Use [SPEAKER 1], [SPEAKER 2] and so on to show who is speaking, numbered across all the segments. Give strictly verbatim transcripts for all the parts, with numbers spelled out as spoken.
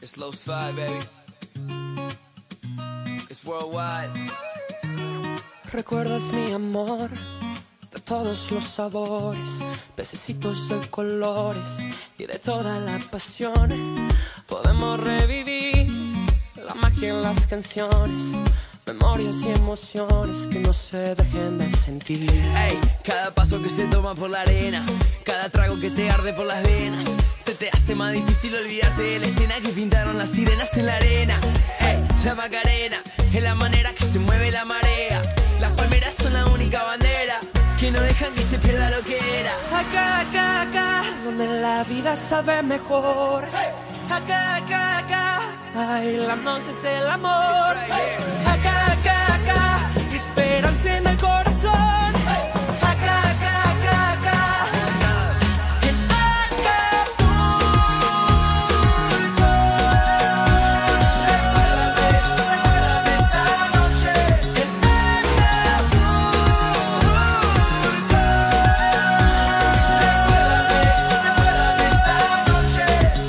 [SPEAKER 1] It's Los Five, baby. It's worldwide.
[SPEAKER 2] Recuerdas mi amor de todos los sabores, pececitos de colores y de toda la pasión. Podemos revivir la magia en las canciones, memorias y emociones que no se dejen de sentir.
[SPEAKER 1] Ey, cada paso que se toma por la arena, cada trago que te arde por las venas, se te hace más difícil olvidarte de la escena que pintaron las sirenas en la arena. Ey, la Macarena es la manera que se mueve la marea. Las palmeras son la única bandera que no dejan que se pierda lo que era.
[SPEAKER 2] Acá, acá, acá, donde la vida sabe mejor. Acá, acá, acá, bailando es el amor. Acá, acá, acá, esperanza en el corazón. Acá, acá, acá, acá, en Acapulco. Recuérdame esa noche en Acapulco. Recuérdame esa noche.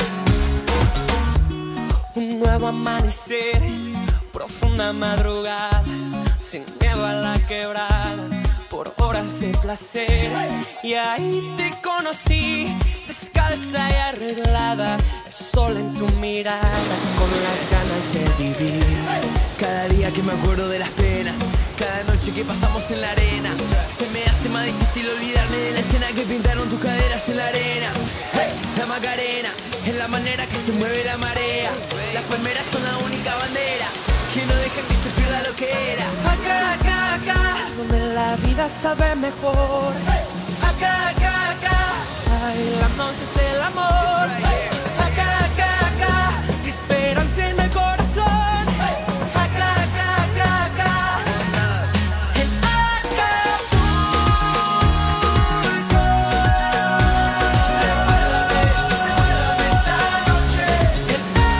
[SPEAKER 2] Un nuevo amanecer, profunda madrugada, sin miedo a la quebrada, por horas de placer. Y ahí te conocí, descalza y arreglada, el sol en tu mirada, con las ganas de vivir.
[SPEAKER 1] Cada día que me acuerdo de las penas, cada noche que pasamos en la arena, se me hace más difícil olvidarme de la escena que pintaron tus caderas en la arena. Hey, la Macarena es la manera que se mueve la marea. Las palmeras son la única bandera que no dejan que se pierda lo que era.
[SPEAKER 2] Acá, acá, acá, donde la vida sabe mejor. Acá, acá, acá, bailando es el amor. Acá, acá, acá, esperanza en el corazón. Acá, acá, acá, acá, en Acapulco. Recuérdame, recuérdame esa noche en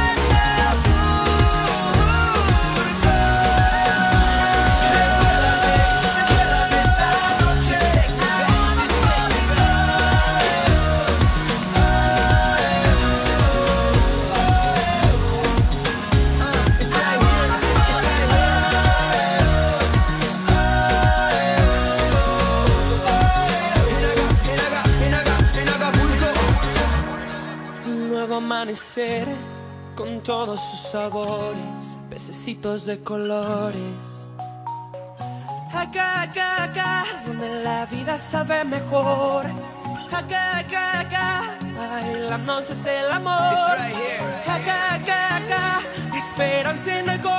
[SPEAKER 2] amanecer con todos sus sabores, pececitos de colores. Acá, acá, acá, donde la vida sabe mejor. Acá, acá, acá, bailando es el amor. Acá, acá, acá, esperanza en el corazón.